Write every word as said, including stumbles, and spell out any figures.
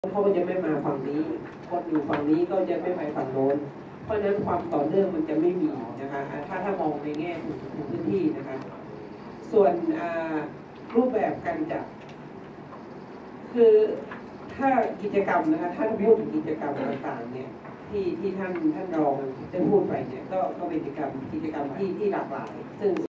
เขาก็จะไม่มาฝั่งนี้คนอยู่ฝั่งนี้ก็จะไม่ไปฝั่งโน้นเพราะฉะนั้นความต่อเนื่องมันจะไม่มีนะคะถ้าถ้ามองในแง่ของพื้นที่นะคะส่วนรูปแบบการจัดคือถ้ากิจกรรมนะคะท่านพูดถึงกิจกรรมต่างๆเนี่ยที่ที่ท่านท่านรองได้พูดไปเนี่ยก็ก็เป็นกิจกรรมกิจกรรมที่ที่หลากหลายซึ่ง